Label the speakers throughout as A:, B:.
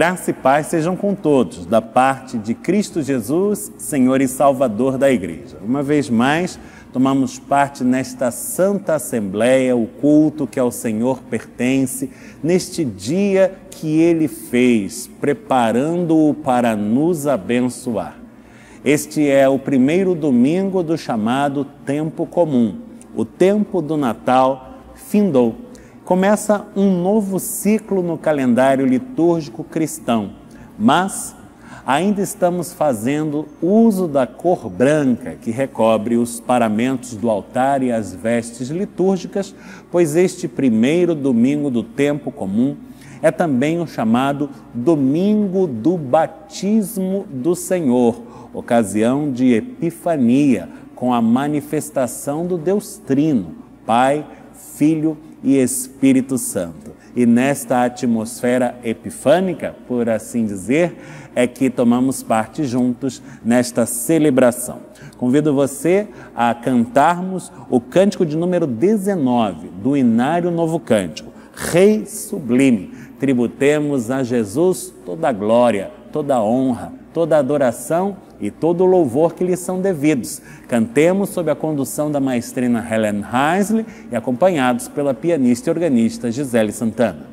A: Graça e paz sejam com todos, da parte de Cristo Jesus, Senhor e Salvador da Igreja. Uma vez mais, tomamos parte nesta Santa Assembleia, o culto que ao Senhor pertence, neste dia que Ele fez, preparando-o para nos abençoar. Este é o primeiro domingo do chamado Tempo Comum. O tempo do Natal findou. Começa um novo ciclo no calendário litúrgico cristão, mas ainda estamos fazendo uso da cor branca que recobre os paramentos do altar e as vestes litúrgicas, pois este primeiro domingo do tempo comum é também o chamado Domingo do Batismo do Senhor, ocasião de Epifania, com a manifestação do Deus Trino, Pai, Filho e Espírito Santo. E nesta atmosfera epifânica, por assim dizer, é que tomamos parte juntos nesta celebração. Convido você a cantarmos o cântico de número 19 do Inário Novo Cântico, Rei Sublime. Tributemos a Jesus toda a glória, toda a honra, toda a adoração e todo o louvor que lhe são devidos. Cantemos sob a condução da maestrina Helen Heisley e acompanhados pela pianista e organista Gisele Santana.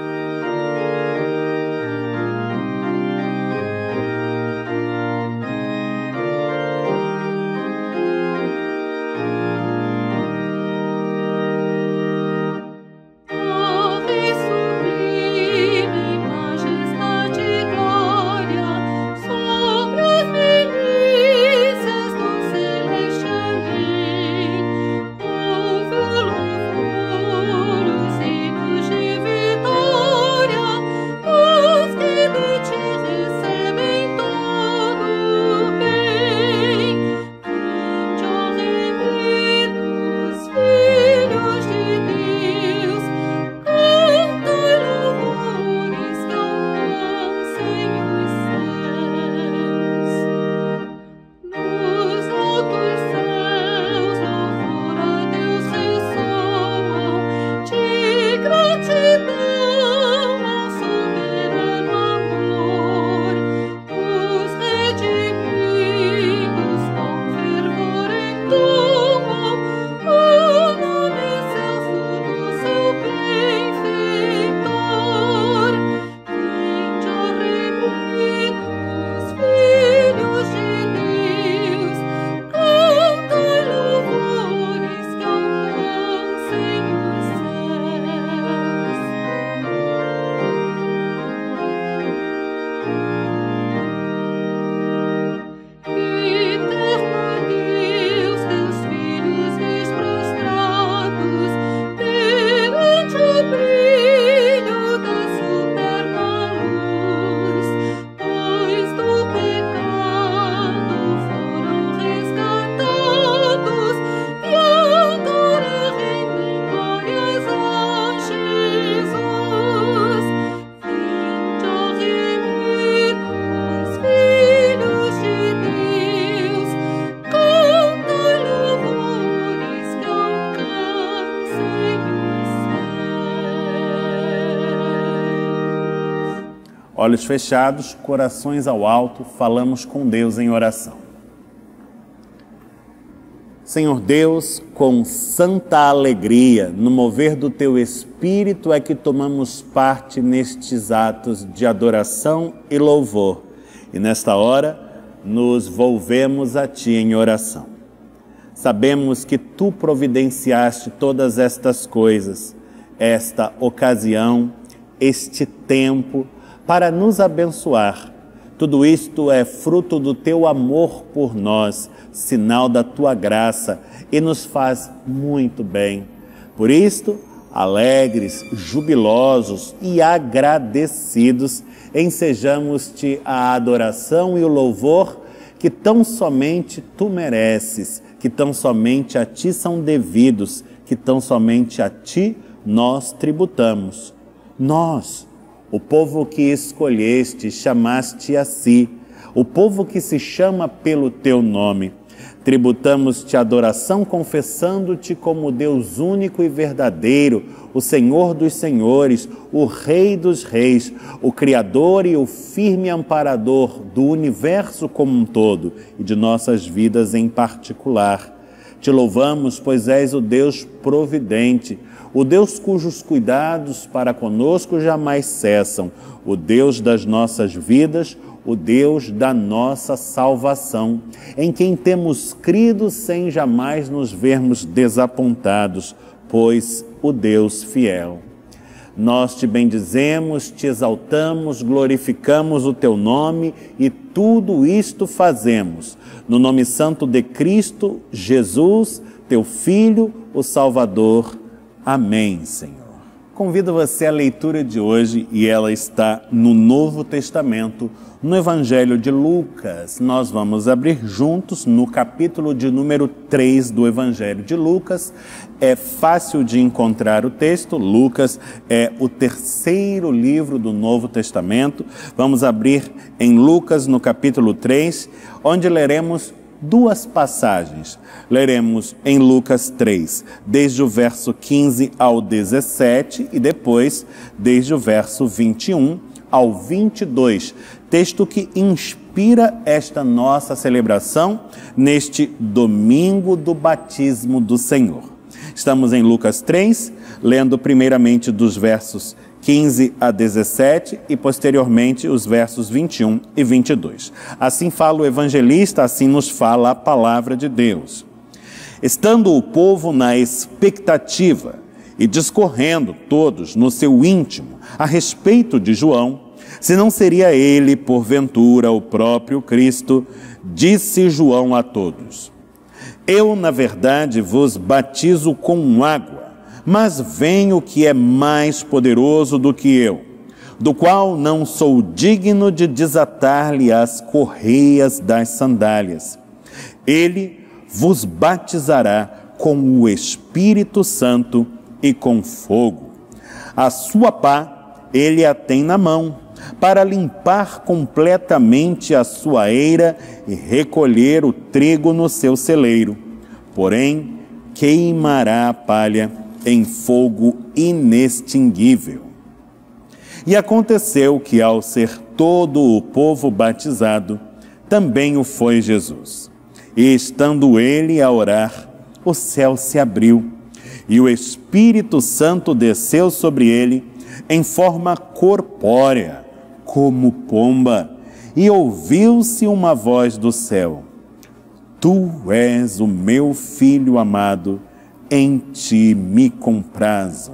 A: Olhos fechados, corações ao alto, falamos com Deus em oração. Senhor Deus, com santa alegria, no mover do Teu Espírito é que tomamos parte nestes atos de adoração e louvor. E nesta hora, nos volvemos a Ti em oração. Sabemos que Tu providenciaste todas estas coisas, esta ocasião, este tempo, para nos abençoar. Tudo isto é fruto do Teu amor por nós, sinal da Tua graça, e nos faz muito bem. Por isto, alegres, jubilosos e agradecidos, ensejamos-Te a adoração e o louvor que tão somente Tu mereces, que tão somente a Ti são devidos, que tão somente a Ti nós tributamos. Nós, o povo que escolheste, chamaste a si, o povo que se chama pelo Teu nome. Tributamos-te adoração, confessando-te como Deus único e verdadeiro, o Senhor dos senhores, o Rei dos reis, o Criador e o firme amparador do universo como um todo e de nossas vidas em particular. Te louvamos, pois és o Deus providente, o Deus cujos cuidados para conosco jamais cessam, o Deus das nossas vidas, o Deus da nossa salvação, em quem temos crido sem jamais nos vermos desapontados, pois o Deus fiel. Nós te bendizemos, te exaltamos, glorificamos o teu nome e tudo isto fazemos no nome santo de Cristo Jesus, teu Filho, o Salvador. Amém, Senhor. Convido você à leitura de hoje e ela está no Novo Testamento, no Evangelho de Lucas. Nós vamos abrir juntos no capítulo de número 3 do Evangelho de Lucas. É fácil de encontrar o texto. Lucas é o terceiro livro do Novo Testamento. Vamos abrir em Lucas no capítulo 3, onde leremos duas passagens. Leremos em Lucas 3, desde o verso 15 ao 17 e depois desde o verso 21 ao 22, texto que inspira esta nossa celebração neste domingo do batismo do Senhor. Estamos em Lucas 3, lendo primeiramente dos versos 15 a 17 e posteriormente os versos 21 e 22. Assim fala o evangelista, assim nos fala a palavra de Deus. Estando o povo na expectativa e discorrendo todos no seu íntimo a respeito de João, se não seria ele, porventura, o próprio Cristo, disse João a todos: Eu, na verdade, vos batizo com água, mas vem o que é mais poderoso do que eu, do qual não sou digno de desatar-lhe as correias das sandálias. Ele vos batizará com o Espírito Santo e com fogo. A sua pá ele a tem na mão, para limpar completamente a sua eira e recolher o trigo no seu celeiro. Porém, queimará a palha em fogo inextinguível. E aconteceu que, ao ser todo o povo batizado, também o foi Jesus. E estando ele a orar, o céu se abriu, e o Espírito Santo desceu sobre ele em forma corpórea, como pomba, e ouviu-se uma voz do céu: Tu és o meu Filho amado, em ti me comprazo.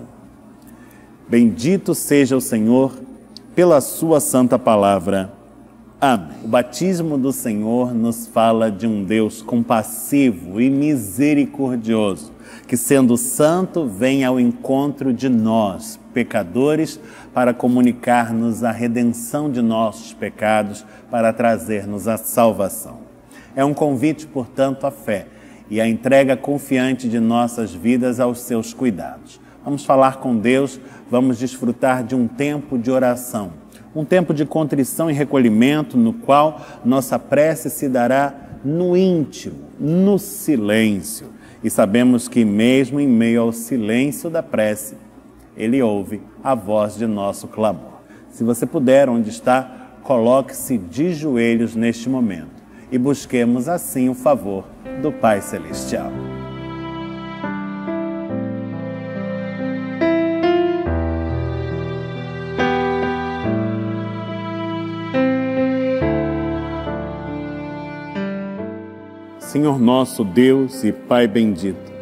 A: Bendito seja o Senhor pela sua santa palavra. Amém. O batismo do Senhor nos fala de um Deus compassivo e misericordioso, que, sendo santo, vem ao encontro de nós, pecadores, para comunicar-nos a redenção de nossos pecados, para trazer-nos a salvação. É um convite, portanto, à fé e à entrega confiante de nossas vidas aos seus cuidados. Vamos falar com Deus, vamos desfrutar de um tempo de oração, um tempo de contrição e recolhimento, no qual nossa prece se dará no íntimo, no silêncio. E sabemos que mesmo em meio ao silêncio da prece, Ele ouve a voz de nosso clamor. Se você puder, onde está, coloque-se de joelhos neste momento e busquemos assim o favor do Pai Celestial. Senhor nosso Deus e Pai bendito,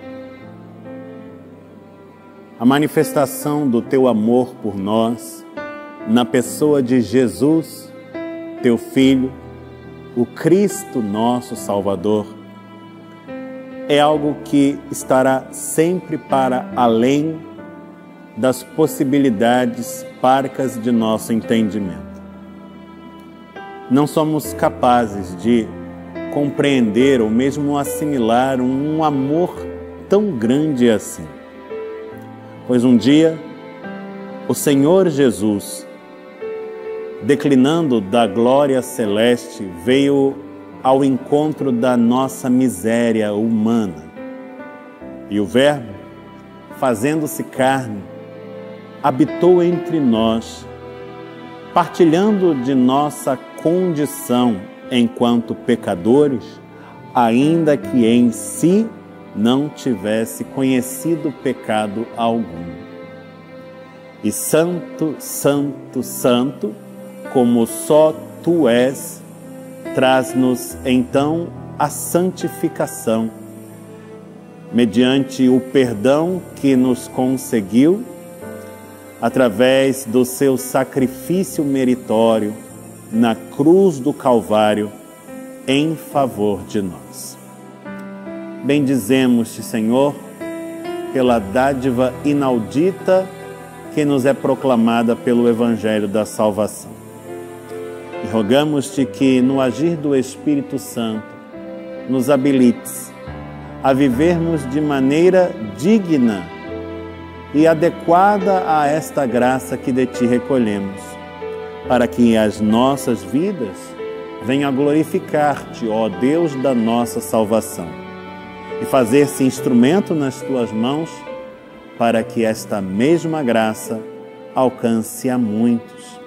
A: a manifestação do Teu amor por nós, na pessoa de Jesus, Teu Filho, o Cristo nosso Salvador, é algo que estará sempre para além das possibilidades parcas de nosso entendimento. Não somos capazes de compreender ou mesmo assimilar um amor tão grande assim. Pois um dia, o Senhor Jesus, declinando da glória celeste, veio ao encontro da nossa miséria humana. E o Verbo, fazendo-se carne, habitou entre nós, partilhando de nossa condição enquanto pecadores, ainda que em si não tivesse conhecido pecado algum. E santo, santo, santo, como só Tu és, traz-nos então a santificação, mediante o perdão que nos conseguiu, através do seu sacrifício meritório na cruz do Calvário, em favor de nós. Bendizemos-te, Senhor, pela dádiva inaudita que nos é proclamada pelo Evangelho da salvação. E rogamos-te que, no agir do Espírito Santo, nos habilites a vivermos de maneira digna e adequada a esta graça que de Ti recolhemos, para que as nossas vidas venham a glorificar-te, ó Deus da nossa salvação, e fazer-se instrumento nas Tuas mãos para que esta mesma graça alcance a muitos.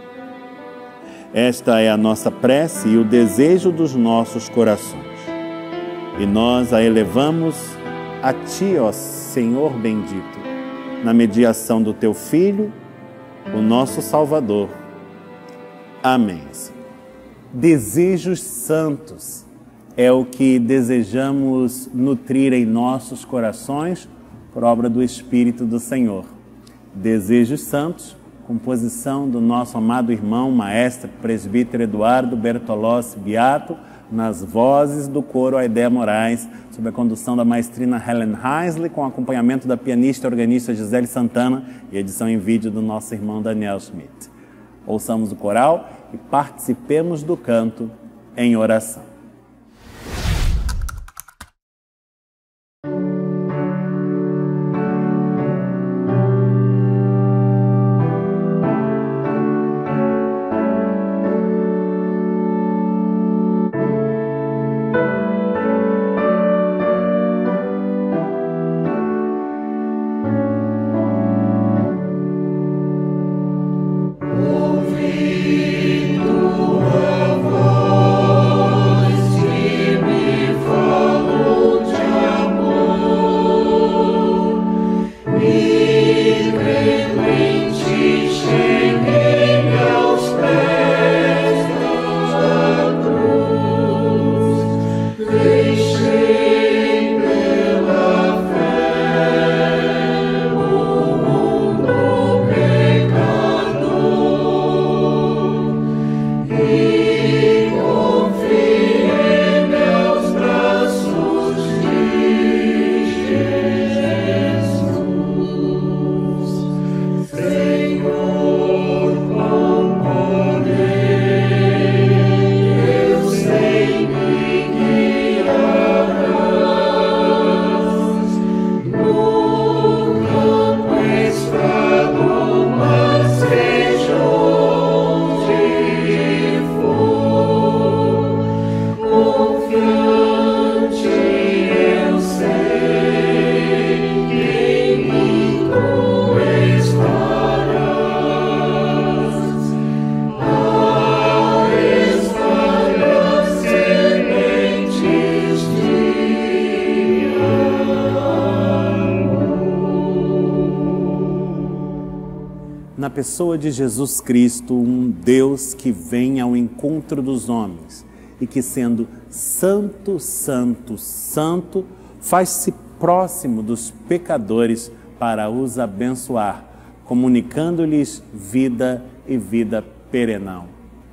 A: Esta é a nossa prece e o desejo dos nossos corações. E nós a elevamos a Ti, ó Senhor bendito, na mediação do Teu Filho, o nosso Salvador. Amém. Desejos santos é o que desejamos nutrir em nossos corações por obra do Espírito do Senhor. Desejos santos, composição do nosso amado irmão, maestro, presbítero Eduardo Bertolossi Beato, nas vozes do coro Aidéa Moraes, sob a condução da maestrina Helen Heisley, com acompanhamento da pianista e organista Gisele Santana e edição em vídeo do nosso irmão Daniel Schmidt. Ouçamos o coral e participemos do canto em oração. Na pessoa de Jesus Cristo, um Deus que vem ao encontro dos homens e que, sendo santo, santo, santo, faz-se próximo dos pecadores para os abençoar, comunicando-lhes vida e vida perenal.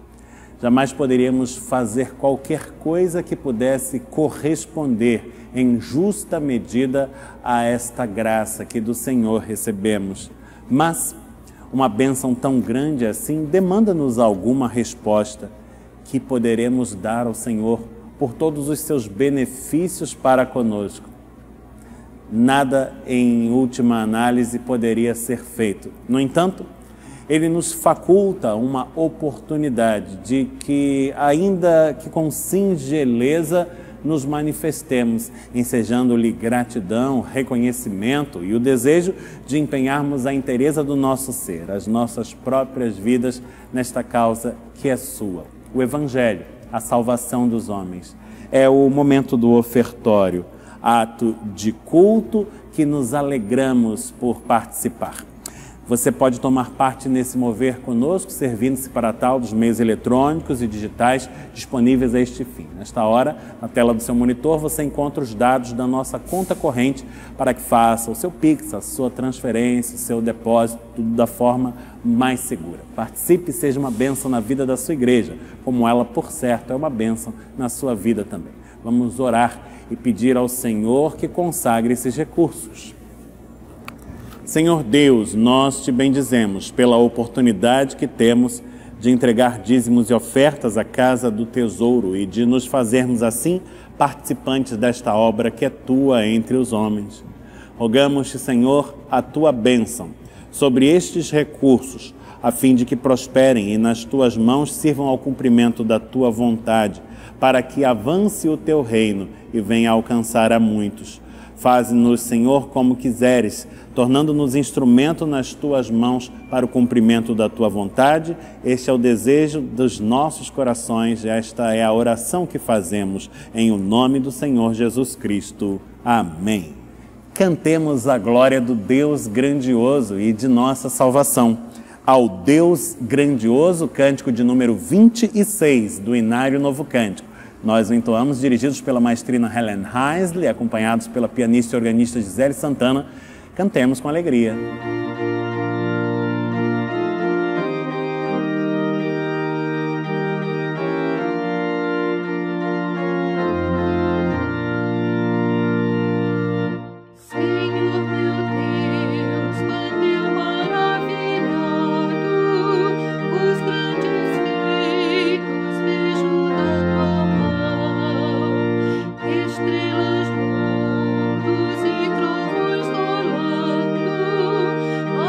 A: Jamais poderíamos fazer qualquer coisa que pudesse corresponder em justa medida a esta graça que do Senhor recebemos. Mas uma bênção tão grande assim demanda-nos alguma resposta que poderemos dar ao Senhor por todos os seus benefícios para conosco. Nada, em última análise, poderia ser feito. No entanto, Ele nos faculta uma oportunidade de que, ainda que com singeleza, nos manifestemos, ensejando-lhe gratidão, reconhecimento e o desejo de empenharmos a inteireza do nosso ser, as nossas próprias vidas nesta causa que é sua. O Evangelho, a salvação dos homens, é o momento do ofertório, ato de culto que nos alegramos por participar. Você pode tomar parte nesse mover conosco, servindo-se para tal dos meios eletrônicos e digitais disponíveis a este fim. Nesta hora, na tela do seu monitor, você encontra os dados da nossa conta corrente para que faça o seu Pix, a sua transferência, o seu depósito, tudo da forma mais segura. Participe e seja uma bênção na vida da sua igreja, como ela, por certo, é uma bênção na sua vida também. Vamos orar e pedir ao Senhor que consagre esses recursos. Senhor Deus, nós te bendizemos pela oportunidade que temos de entregar dízimos e ofertas à casa do tesouro e de nos fazermos assim participantes desta obra que é tua entre os homens. Rogamos-te, Senhor, a tua bênção sobre estes recursos, a fim de que prosperem e nas tuas mãos sirvam ao cumprimento da tua vontade, para que avance o teu reino e venha alcançar a muitos. Faze-nos, Senhor, como quiseres, tornando-nos instrumento nas tuas mãos para o cumprimento da tua vontade. Este é o desejo dos nossos corações, esta é a oração que fazemos em o nome do Senhor Jesus Cristo. Amém. Cantemos a glória do Deus grandioso e de nossa salvação. Ao Deus grandioso, cântico de número 26 do Inário Novo Cântico. Nós o entoamos dirigidos pela maestrina Helen Heisley, acompanhados pela pianista e organista Gisele Santana. Cantemos com alegria.
B: Estrelas, mundos e trovões rolando,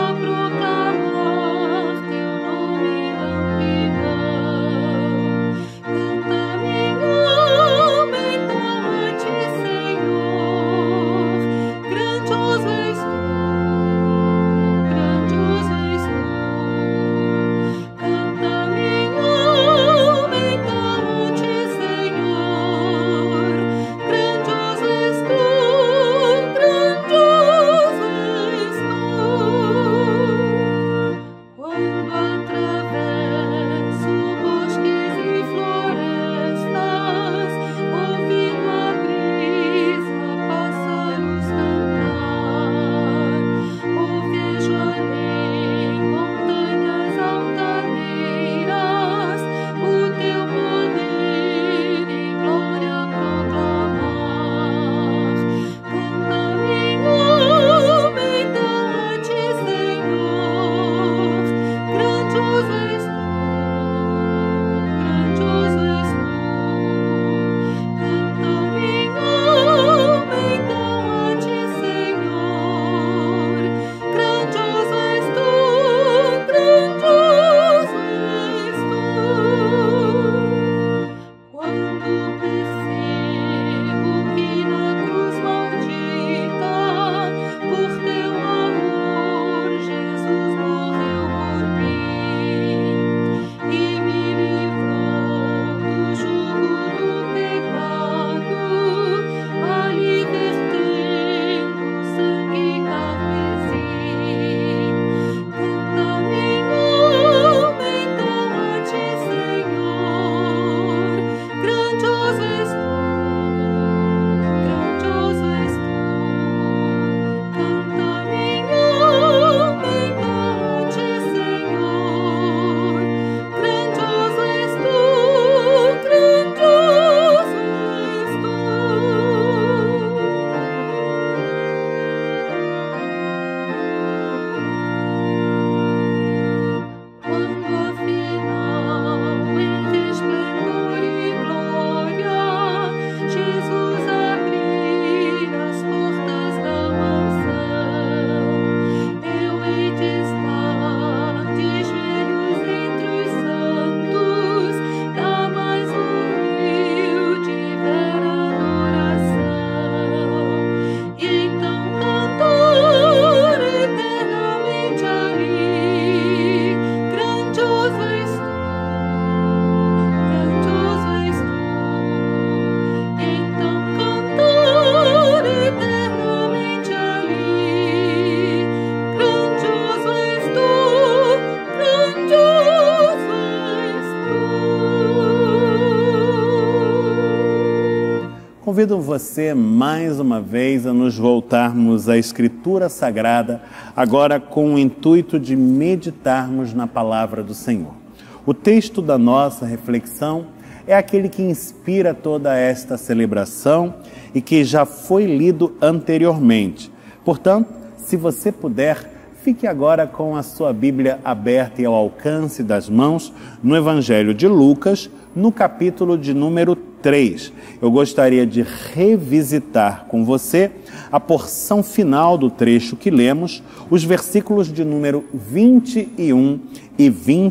A: Convido você mais uma vez a nos voltarmos à Escritura Sagrada, agora com o intuito de meditarmos na palavra do Senhor. O texto da nossa reflexão é aquele que inspira toda esta celebração e que já foi lido anteriormente. Portanto, se você puder, fique agora com a sua Bíblia aberta e ao alcance das mãos no Evangelho de Lucas, no capítulo de número 3. Eu gostaria de revisitar com você a porção final do trecho que lemos, os versículos de número 21 e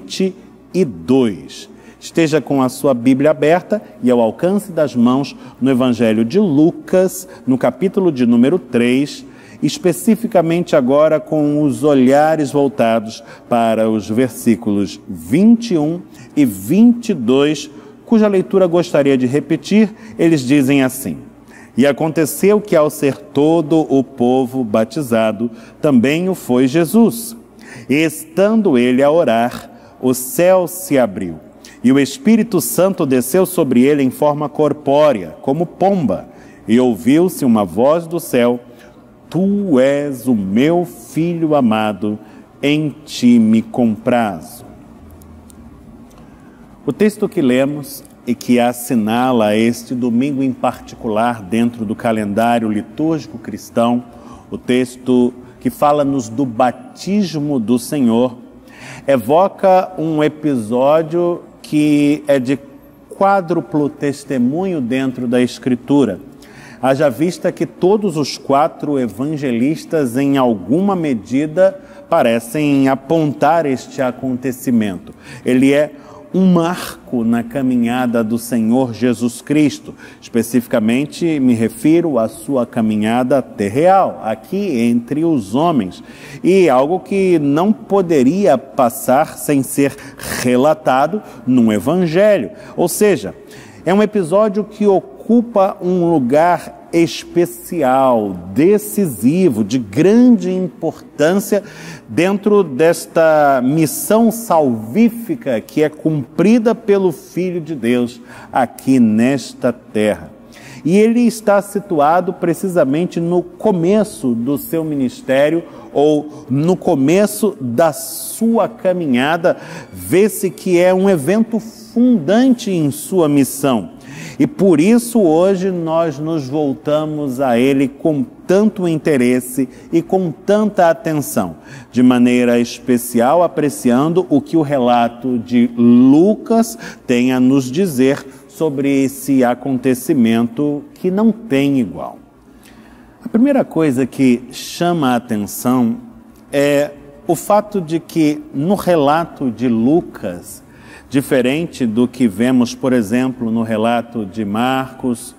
A: 22. Esteja com a sua Bíblia aberta e ao alcance das mãos no Evangelho de Lucas, no capítulo de número 3, especificamente agora com os olhares voltados para os versículos 21 e 22, cuja leitura gostaria de repetir. Eles dizem assim: E aconteceu que ao ser todo o povo batizado, também o foi Jesus. E estando ele a orar, o céu se abriu, e o Espírito Santo desceu sobre ele em forma corpórea, como pomba, e ouviu-se uma voz do céu: Tu és o meu Filho amado, em ti me comprazo. O texto que lemos e que assinala este domingo em particular dentro do calendário litúrgico cristão, o texto que fala-nos do batismo do Senhor, evoca um episódio que é de quádruplo testemunho dentro da Escritura. Haja vista que todos os 4 evangelistas, em alguma medida, parecem apontar este acontecimento. Ele é um marco na caminhada do Senhor Jesus Cristo. Especificamente, me refiro à sua caminhada terreal, aqui entre os homens. E algo que não poderia passar sem ser relatado num evangelho. Ou seja, é um episódio que ocupa um lugar especial, decisivo, de grande importância dentro desta missão salvífica que é cumprida pelo Filho de Deus aqui nesta terra. E ele está situado precisamente no começo do seu ministério, ou no começo da sua caminhada. Vê-se que é um evento fundante em sua missão. E por isso hoje nós nos voltamos a ele com tanto interesse e com tanta atenção, de maneira especial apreciando o que o relato de Lucas tem a nos dizer sobre esse acontecimento que não tem igual. A primeira coisa que chama a atenção é o fato de que no relato de Lucas, diferente do que vemos, por exemplo, no relato de Marcos,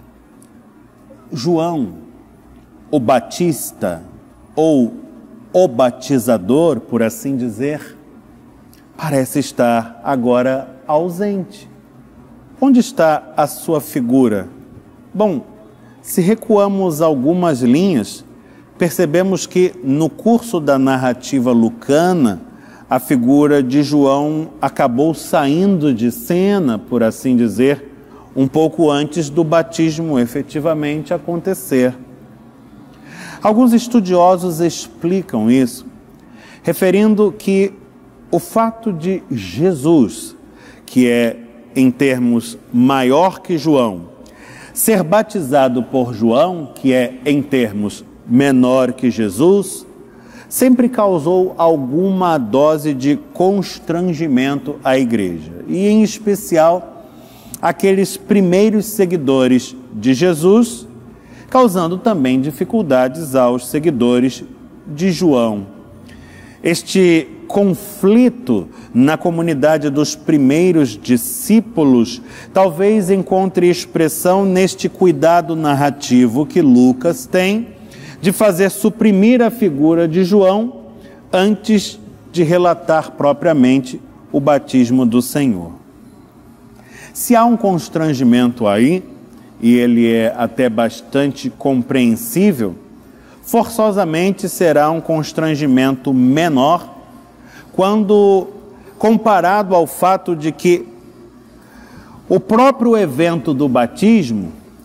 A: João, o Batista, ou o batizador, por assim dizer, parece estar agora ausente. Onde está a sua figura? Bom, se recuamos algumas linhas, percebemos que no curso da narrativa lucana, a figura de João acabou saindo de cena, por assim dizer, um pouco antes do batismo efetivamente acontecer. Alguns estudiosos explicam isso, referindo que o fato de Jesus, que é em termos maior que João, ser batizado por João, que é em termos menor que Jesus, sempre causou alguma dose de constrangimento à igreja, e em especial aqueles primeiros seguidores de Jesus, causando também dificuldades aos seguidores de João. Este conflito na comunidade dos primeiros discípulos talvez encontre expressão neste cuidado narrativo que Lucas tem de fazer suprimir a figura de João antes de relatar propriamente o batismo do Senhor. Se há um constrangimento aí, e ele é até bastante compreensível, forçosamente será um constrangimento menor quando comparado ao fato de que o próprio evento do batismo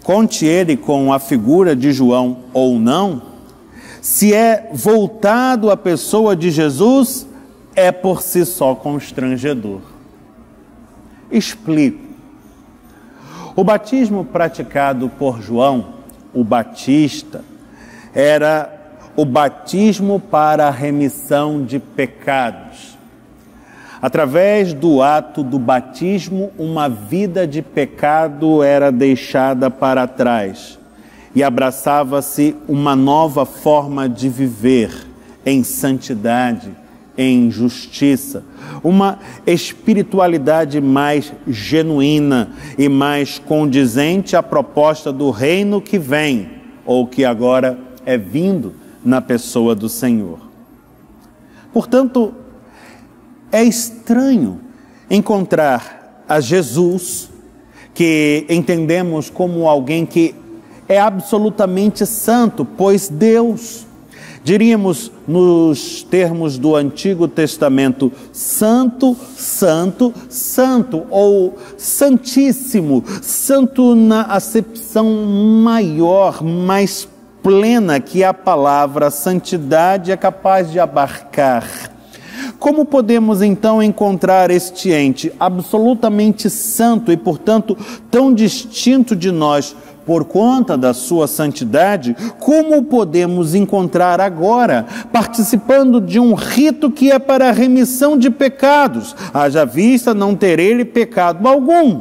A: conte ele com a figura de João ou não, se é voltado à pessoa de Jesus, é por si só constrangedor. Explico. O batismo praticado por João, o Batista, era o batismo para a remissão de pecados. Através do ato do batismo, uma vida de pecado era deixada para trás e abraçava-se uma nova forma de viver em santidade, em justiça, uma espiritualidade mais genuína e mais condizente à proposta do reino que vem, ou que agora é vindo na pessoa do Senhor. Portanto, é estranho encontrar a Jesus, que entendemos como alguém que é absolutamente santo, pois Deus, diríamos nos termos do Antigo Testamento, santo, santo, santo, ou santíssimo, santo na acepção maior, mais plena que a palavra santidade é capaz de abarcar. Como podemos então encontrar este ente absolutamente santo e, portanto, tão distinto de nós por conta da sua santidade, como o podemos encontrar agora, participando de um rito que é para a remissão de pecados, haja vista não ter ele pecado algum?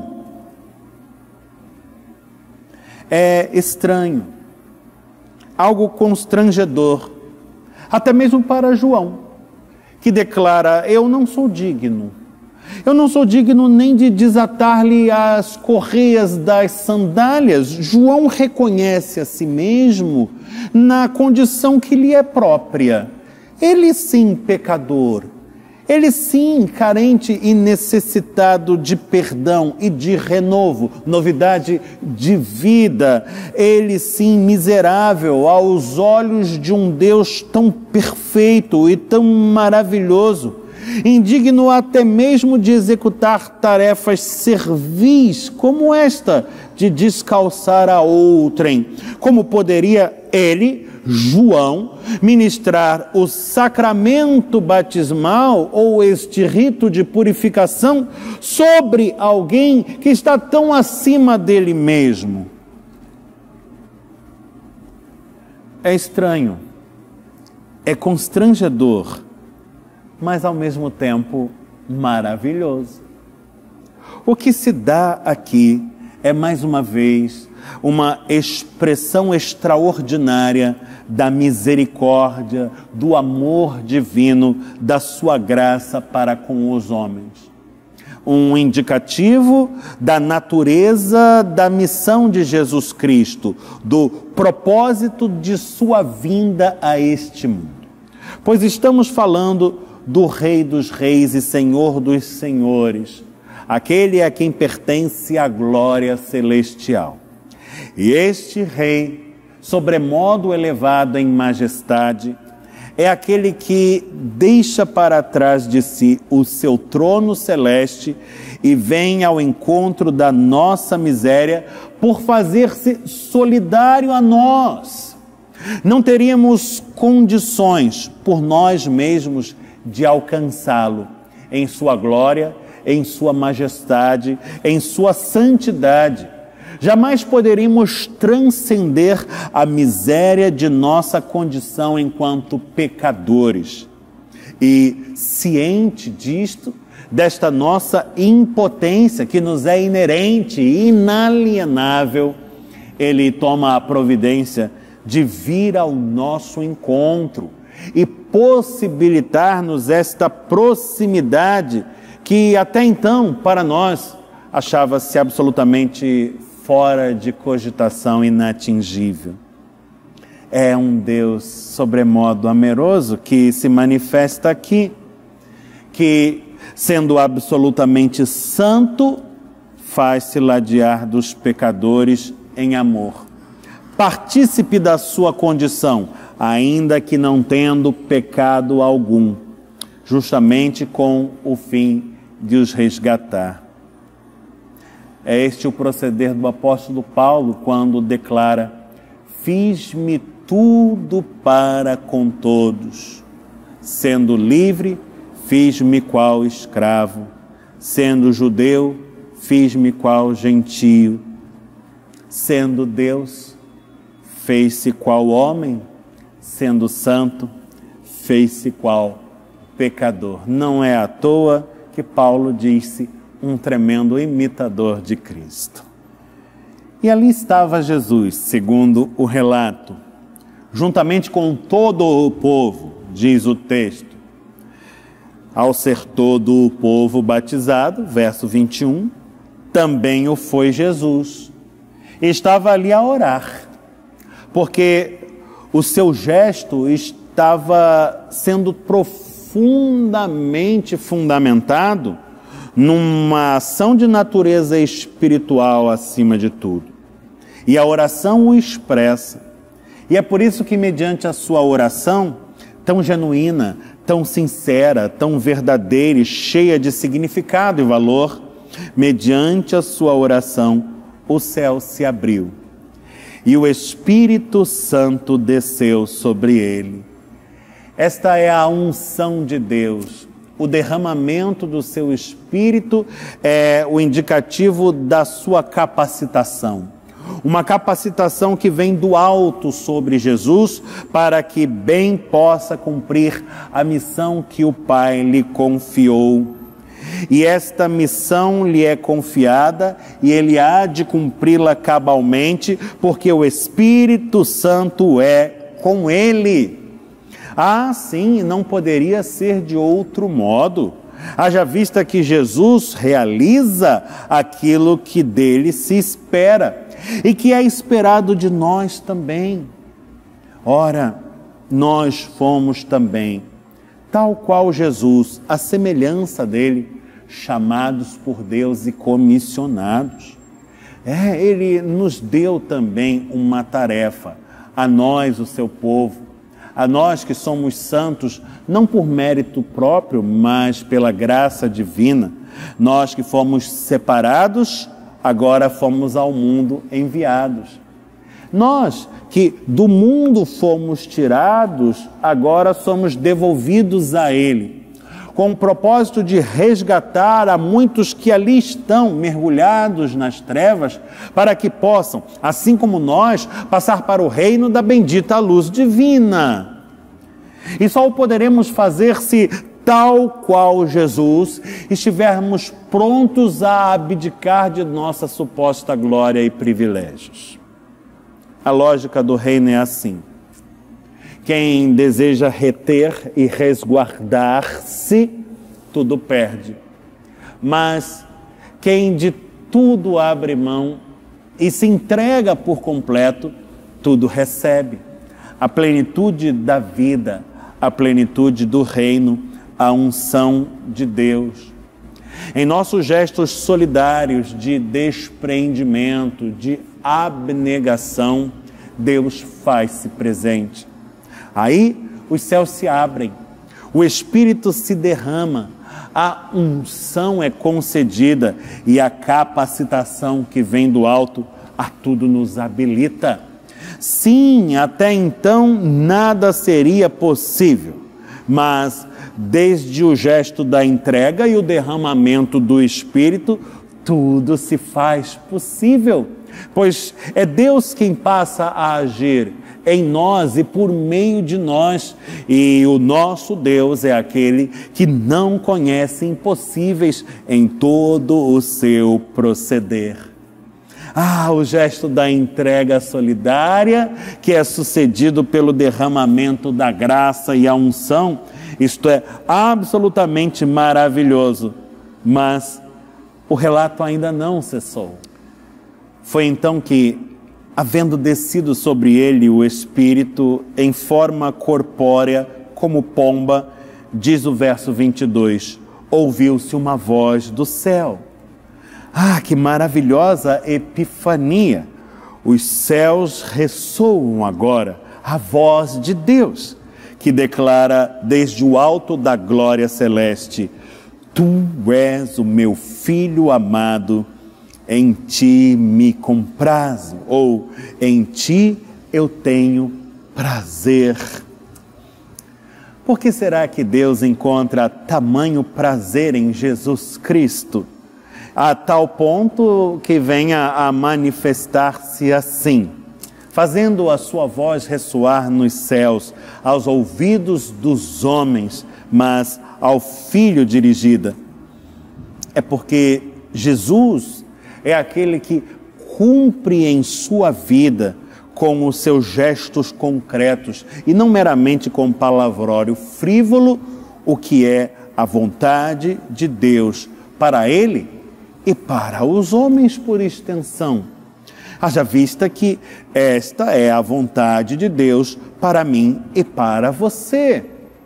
A: É estranho, algo constrangedor, até mesmo para João, que declara: eu não sou digno. Eu não sou digno nem de desatar-lhe as correias das sandálias. João reconhece a si mesmo na condição que lhe é própria. Ele sim, pecador. Ele sim, carente e necessitado de perdão e de renovo, novidade de vida. Ele sim, miserável aos olhos de um Deus tão perfeito e tão maravilhoso, indigno até mesmo de executar tarefas servis como esta, de descalçar a outrem. Como poderia ele, João, ministrar o sacramento batismal ou este rito de purificação sobre alguém que está tão acima dele mesmo? É estranho, é constrangedor, mas ao mesmo tempo maravilhoso. O que se dá aqui é, mais uma vez, uma expressão extraordinária da misericórdia, do amor divino, da sua graça para com os homens. Um indicativo da natureza da missão de Jesus Cristo, do propósito de sua vinda a este mundo. Pois estamos falando do Rei dos Reis e Senhor dos Senhores, aquele a quem pertence a glória celestial. E este Rei, sobremodo elevado em majestade, é aquele que deixa para trás de si o seu trono celeste e vem ao encontro da nossa miséria por fazer-se solidário a nós. Não teríamos condições por nós mesmos de alcançá-lo em sua glória, em sua majestade, em sua santidade. Jamais poderíamos transcender a miséria de nossa condição enquanto pecadores. E ciente disto, desta nossa impotência que nos é inerente e inalienável, ele toma a providência de vir ao nosso encontro e possibilitar-nos esta proximidade que até então, para nós, achava-se absolutamente fora de cogitação, inatingível. É um Deus sobremodo amoroso que se manifesta aqui, que, sendo absolutamente santo, faz-se ladear dos pecadores em amor. Partícipe da sua condição, ainda que não tendo pecado algum, justamente com o fim de os resgatar. É este o proceder do apóstolo Paulo quando declara: fiz-me tudo para com todos. Sendo livre, fiz-me qual escravo. Sendo judeu, fiz-me qual gentio. Sendo Deus, fez-se qual homem. Sendo santo, fez-se qual pecador. Não é à toa que Paulo disse um tremendo imitador de Cristo. E ali estava Jesus, segundo o relato, juntamente com todo o povo, diz o texto. Ao ser todo o povo batizado, verso 21, também o foi Jesus. Estava ali a orar, porque o seu gesto estava sendo profundamente fundamentado numa ação de natureza espiritual acima de tudo. E a oração o expressa. E é por isso que, mediante a sua oração, tão genuína, tão sincera, tão verdadeira e cheia de significado e valor, mediante a sua oração, o céu se abriu. E o Espírito Santo desceu sobre ele. Esta é a unção de Deus. O derramamento do seu Espírito é o indicativo da sua capacitação. Uma capacitação que vem do alto sobre Jesus para que bem possa cumprir a missão que o Pai lhe confiou. E esta missão lhe é confiada e ele há de cumpri-la cabalmente, porque o Espírito Santo é com ele. Ah, sim, não poderia ser de outro modo. Haja vista que Jesus realiza aquilo que dele se espera e que é esperado de nós também. Ora, nós fomos também, tal qual Jesus, à semelhança dele, chamados por Deus e comissionados. Ele nos deu também uma tarefa, a nós, o seu povo, a nós que somos santos, não por mérito próprio, mas pela graça divina. Nós que fomos separados, agora fomos ao mundo enviados. Nós que do mundo fomos tirados, agora somos devolvidos a Ele, com o propósito de resgatar a muitos que ali estão mergulhados nas trevas, para que possam, assim como nós, passar para o reino da bendita luz divina. E só o poderemos fazer se, tal qual Jesus, estivermos prontos a abdicar de nossa suposta glória e privilégios. A lógica do reino é assim: quem deseja reter e resguardar-se, tudo perde. Mas quem de tudo abre mão e se entrega por completo, tudo recebe. A plenitude da vida, a plenitude do reino, a unção de Deus. Em nossos gestos solidários de desprendimento, de abnegação, Deus faz-se presente. Aí os céus se abrem, o Espírito se derrama, a unção é concedida e a capacitação que vem do alto a tudo nos habilita. Sim, até então nada seria possível, mas desde o gesto da entrega e o derramamento do Espírito, tudo se faz possível, pois é Deus quem passa a agir em nós e por meio de nós, e o nosso Deus é aquele que não conhece impossíveis em todo o seu proceder. O gesto da entrega solidária, que é sucedido pelo derramamento da graça e a unção, isto é absolutamente maravilhoso, mas o relato ainda não cessou. Foi então que, havendo descido sobre ele o Espírito em forma corpórea, como pomba, diz o verso 22, ouviu-se uma voz do céu. Que maravilhosa epifania! Os céus ressoam agora a voz de Deus, que declara desde o alto da glória celeste: Tu és o meu Filho amado, em ti me comprazo, ou em ti eu tenho prazer. Por que será que Deus encontra tamanho prazer em Jesus Cristo, a tal ponto que venha a manifestar-se assim, fazendo a sua voz ressoar nos céus, aos ouvidos dos homens, mas ao Filho dirigida? É porque Jesus é aquele que cumpre em sua vida com os seus gestos concretos e não meramente com palavrório frívolo, o que é a vontade de Deus para ele e para os homens por extensão. Haja vista que esta é a vontade de Deus para mim e para você.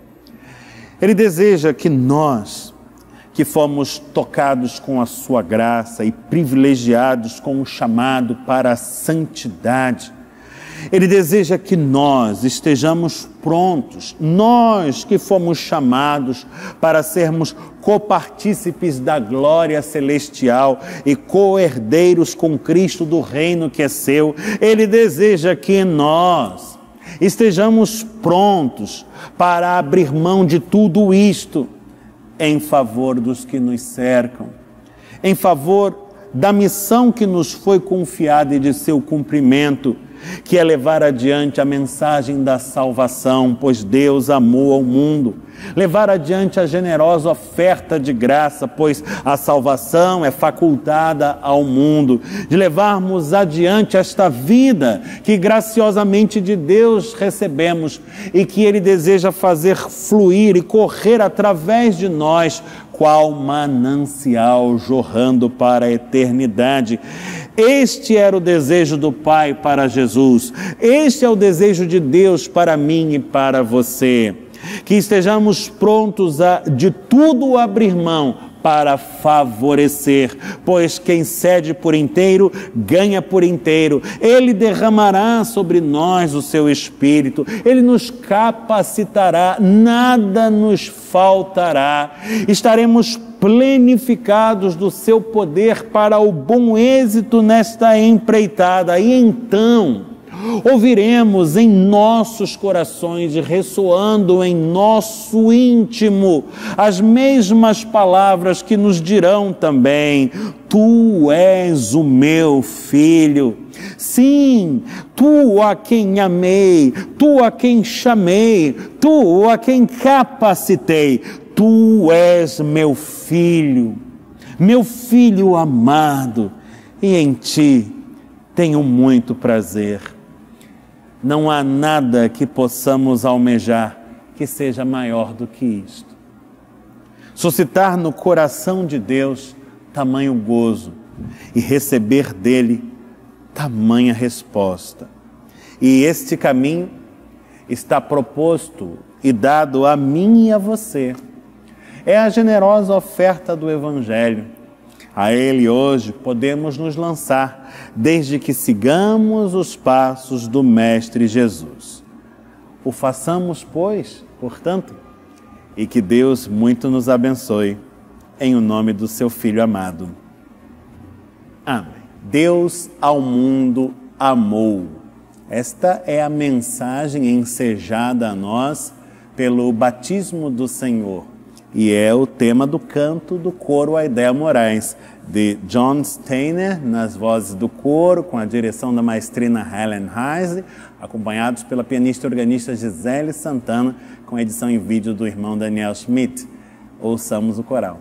A: Ele deseja que nós, que fomos tocados com a sua graça e privilegiados com o chamado para a santidade, Ele deseja que nós estejamos prontos, nós que fomos chamados para sermos copartícipes da glória celestial e co-herdeiros com Cristo do reino que é seu. Ele deseja que nós estejamos prontos para abrir mão de tudo isto em favor dos que nos cercam, em favor da missão que nos foi confiada e de seu cumprimento, que é levar adiante a mensagem da salvação, pois Deus amou ao mundo. Levar adiante a generosa oferta de graça, pois a salvação é facultada ao mundo. De levarmos adiante esta vida que graciosamente de Deus recebemos e que Ele deseja fazer fluir e correr através de nós, qual manancial jorrando para a eternidade. Este era o desejo do Pai para Jesus. Este é o desejo de Deus para mim e para você. Que estejamos prontos a de tudo abrir mão para favorecer, pois quem cede por inteiro, ganha por inteiro. Ele derramará sobre nós o seu Espírito, Ele nos capacitará, nada nos faltará. Estaremos plenificados do seu poder para o bom êxito nesta empreitada. E então ouviremos em nossos corações, ressoando em nosso íntimo, as mesmas palavras que nos dirão também: Tu és o meu filho. Sim, tu a quem amei, tu a quem chamei, tu a quem capacitei, tu és meu filho amado, e em ti tenho muito prazer. Não há nada que possamos almejar que seja maior do que isto. Suscitar no coração de Deus tamanho gozo e receber dele tamanha resposta. E este caminho está proposto e dado a mim e a você. É a generosa oferta do Evangelho. A ele hoje podemos nos lançar, desde que sigamos os passos do Mestre Jesus. O façamos, pois, portanto, e que Deus muito nos abençoe, em o nome do seu Filho amado. Amém. Deus ao mundo amou. Esta é a mensagem ensejada a nós pelo batismo do Senhor. E é o tema do canto do coro Aidéa Moraes, de John Steiner, nas vozes do coro, com a direção da maestrina Helen Heise, acompanhados pela pianista e organista Gisele Santana, com a edição em vídeo do irmão Daniel Schmidt. Ouçamos o coral.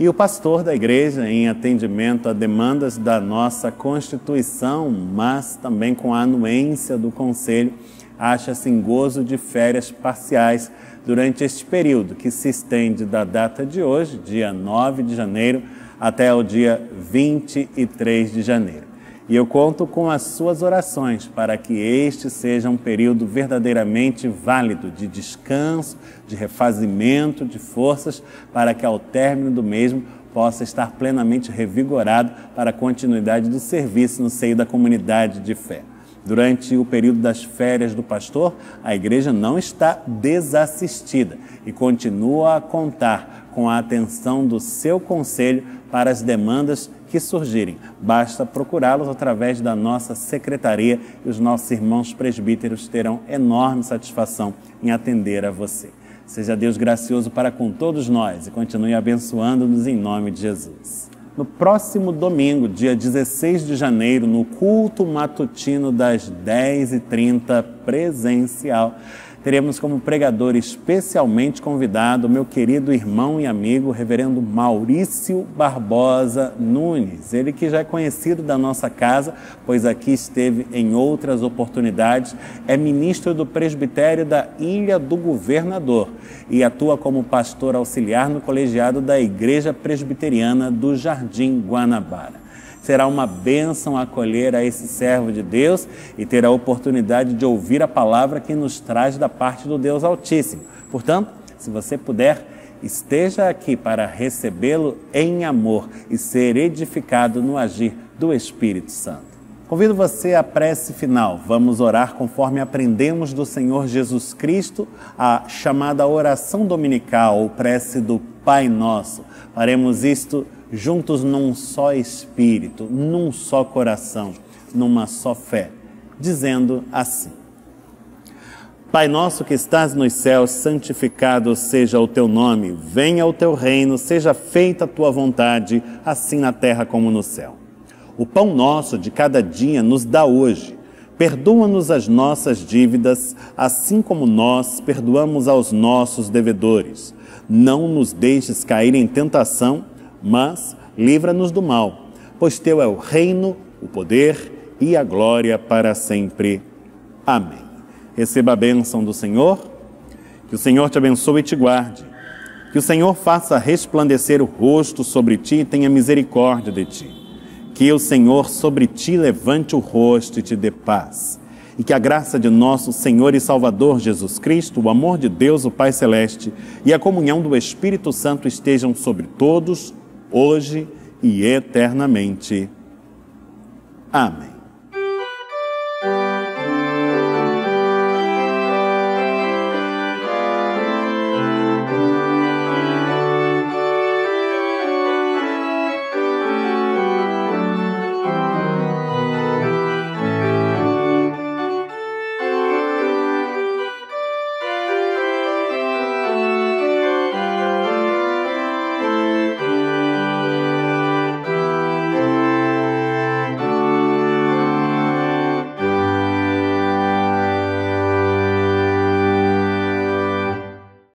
A: E o pastor da igreja, em atendimento a demandas da nossa Constituição, mas também com a anuência do Conselho, acha-se em gozo de férias parciais durante este período, que se estende da data de hoje, dia 9 de janeiro, até o dia 23 de janeiro. E eu conto com as suas orações para que este seja um período verdadeiramente válido de descanso, de refazimento de forças, para que ao término do mesmo possa estar plenamente revigorado para a continuidade do serviço no seio da comunidade de fé. Durante o período das férias do pastor, a igreja não está desassistida e continua a contar com a atenção do seu conselho para as demandas que surgirem. Basta procurá-los através da nossa secretaria e os nossos irmãos presbíteros terão enorme satisfação em atender a você. Seja Deus gracioso para com todos nós e continue abençoando-nos em nome de Jesus. No próximo domingo, dia 16 de janeiro, no culto matutino das 10h30 presencial, teremos como pregador especialmente convidado o meu querido irmão e amigo, reverendo Maurício Barbosa Nunes. Ele que já é conhecido da nossa casa, pois aqui esteve em outras oportunidades, é ministro do presbitério da Ilha do Governador e atua como pastor auxiliar no colegiado da Igreja Presbiteriana do Jardim Guanabara. Será uma bênção acolher a esse servo de Deus e ter a oportunidade de ouvir a palavra que nos traz da parte do Deus Altíssimo. Portanto, se você puder, esteja aqui para recebê-lo em amor e ser edificado no agir do Espírito Santo. Convido você à prece final. Vamos orar conforme aprendemos do Senhor Jesus Cristo, a chamada oração dominical, ou prece do Pai Nosso. Faremos isto juntos num só espírito, num só coração, numa só fé, dizendo assim: Pai nosso que estás nos céus, santificado seja o teu nome, venha o teu reino, seja feita a tua vontade, assim na terra como no céu. O pão nosso de cada dia nos dá hoje. Perdoa-nos as nossas dívidas, assim como nós perdoamos aos nossos devedores. Não nos deixes cair em tentação, mas livra-nos do mal, pois teu é o reino, o poder e a glória para sempre. Amém. Receba a bênção do Senhor, que o Senhor te abençoe e te guarde, que o Senhor faça resplandecer o rosto sobre ti e tenha misericórdia de ti, que o Senhor sobre ti levante o rosto e te dê paz, e que a graça de nosso Senhor e Salvador Jesus Cristo, o amor de Deus, o Pai Celeste, e a comunhão do Espírito Santo estejam sobre todos, hoje e eternamente. Amém.